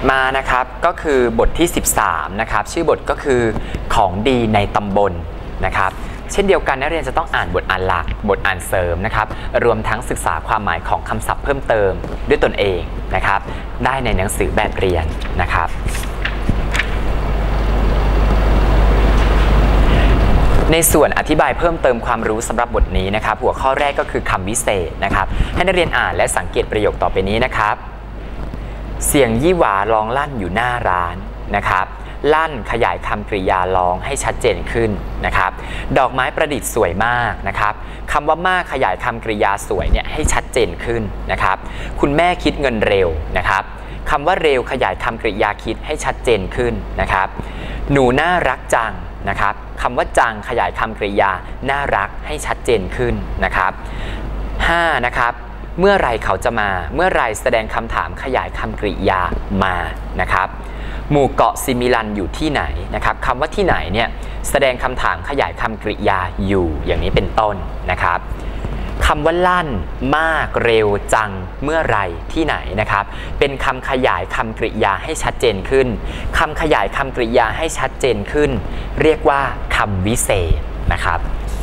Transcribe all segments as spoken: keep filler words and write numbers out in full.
มานะครับก็คือบทที่สิบสามนะครับชื่อบทก็คือของดีในตำบลนะครับเช่นเดียวกันนักเรียนจะต้องอ่านบทอ่านหลักบทอ่านเสริมนะครับรวมทั้งศึกษาความหมายของคำศัพท์เพิ่มเติมด้วยตนเองนะครับได้ในหนังสือแบบเรียนนะครับในส่วนอธิบายเพิ่มเติมความรู้สำหรับบทนี้นะครับหัวข้อแรกก็คือคำวิเศษนะครับให้นักเรียนอ่านและสังเกตประโยคต่อไปนี้นะครับเสียงยี่หวาร้องลั่นอยู่หน้าร้านนะครับลั่นขยายคำกริยาร้องให้ชัดเจนขึ้นนะครับดอกไม้ประดิษฐ์สวยมากนะครับคำว่ามากขยายคำกริยาสวยเนี่ยให้ชัดเจนขึ้นนะครับคุณแม่คิดเงินเร็วนะครับคำว่าเร็วขยายคำกริยาคิดให้ชัดเจนขึ้นนะครับหนูน่ารักจังนะครับคำว่าจังขยายคำกริยาน่ารักให้ชัดเจนขึ้นนะครับห้านะครับเมื่อไรเขาจะมาเมื่อไรแสดงคำถามขยายคำกริยามานะครับหมู่เกาะซิมิลันอยู่ที่ไหนนะครับคำว่าที่ไหนเนี่ยแสดงคำถามขยายคำกริยาอยู่อย่างนี้เป็นต้นนะครับคำว่าลั่นมากเร็วจังเมื่อไรที่ไหนนะครับเป็นคำขยายคำกริยาให้ชัดเจนขึ้นคำขยายคำกริยาให้ชัดเจนขึ้นเรียกว่าคำวิเศษนะครับ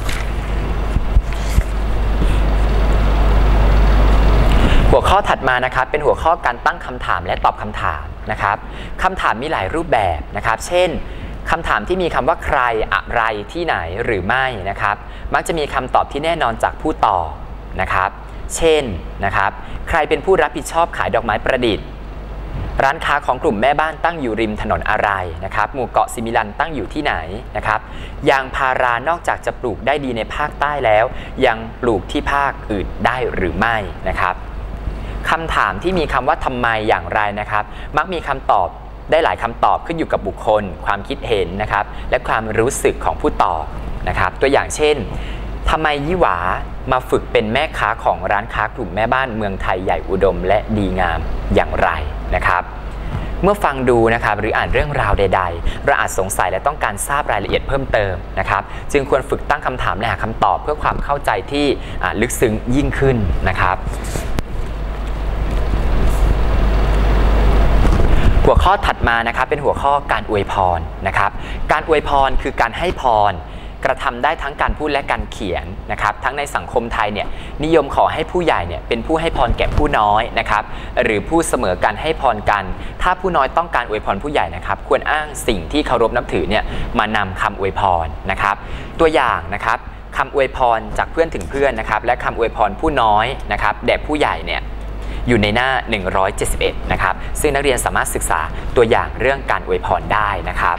หัวข้อถัดมานะครับเป็นหัวข้อการตั้งคำถามและตอบคำถามนะครับคำถามมีหลายรูปแบบนะครับเช่นคำถามที่มีคำว่าใครอะไรที่ไหนหรือไม่นะครับมักจะมีคำตอบที่แน่นอนจากผู้ตอบนะครับเช่นนะครับใครเป็นผู้รับผิดชอบขายดอกไม้ประดิษฐ์ร้านค้าของกลุ่มแม่บ้านตั้งอยู่ริมถนนอะไรนะครับหมู่เกาะซิมิลันตั้งอยู่ที่ไหนนะครับยางพารานอกจากจะปลูกได้ดีในภาคใต้แล้วยังปลูกที่ภาคอื่นได้หรือไม่นะครับคำถามที่มีคำว่าทำไมอย่างไรนะครับมักมีคำตอบได้หลายคำตอบขึ้นอยู่กับบุคคลความคิดเห็นนะครับและความรู้สึกของผู้ตอบนะครับตัวอย่างเช่นทำไมยี่หวามาฝึกเป็นแม่ค้าของร้านค้ากลุ่มแม่บ้านเมืองไทยใหญ่อุดมและดีงามอย่างไรนะครับเมื่อฟังดูนะครับหรืออ่านเรื่องราวใดๆเราอาจสงสัยและต้องการทราบรายละเอียดเพิ่มเติมนะครับจึงควรฝึกตั้งคำถามและหาคำตอบเพื่อความเข้าใจที่ลึกซึ้งยิ่งขึ้นนะครับหัวข้อถัดมานะครับเป็นหัวข้อการอวยพรนะครับการอวยพรคือการให้พรกระทำได้ทั้งการพูดและการเขียนนะครับทั้งในสังคมไทยเนี่ยนิยมขอให้ผู้ใหญ่เนี่ยเป็นผู้ให้พรแก่ผู้น้อยนะครับหรือผู้เสมอการให้พรกันถ้าผู้น้อยต้องการอวยพรผู้ใหญ่นะครับควรอ้างสิ่งที่เคารพนับถือเนี่ยมานำคำอวยพรนะครับตัวอย่างนะครับคำอวยพรจากเพื่อนถึงเพื่อนนะครับและคำอวยพรผู้น้อยนะครับแด่ผู้ใหญ่เนี่ยอยู่ในหน้าหนึ่งร้อยเจ็ดสิบเอ็ดนะครับซึ่งนักเรียนสามารถศึกษาตัวอย่างเรื่องการอวยพรได้นะครับ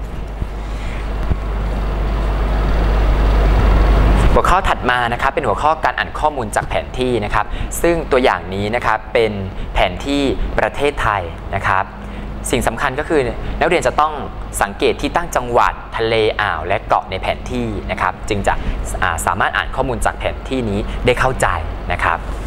หัวข้อถัดมานะครับเป็นหัวข้อการอ่านข้อมูลจากแผนที่นะครับซึ่งตัวอย่างนี้นะครับเป็นแผนที่ประเทศไทยนะครับสิ่งสำคัญก็คือนักเรียนจะต้องสังเกตที่ตั้งจังหวัดทะเลอ่าวและเกาะในแผนที่นะครับจึงจะสามารถอ่านข้อมูลจากแผนที่นี้ได้เข้าใจนะครับ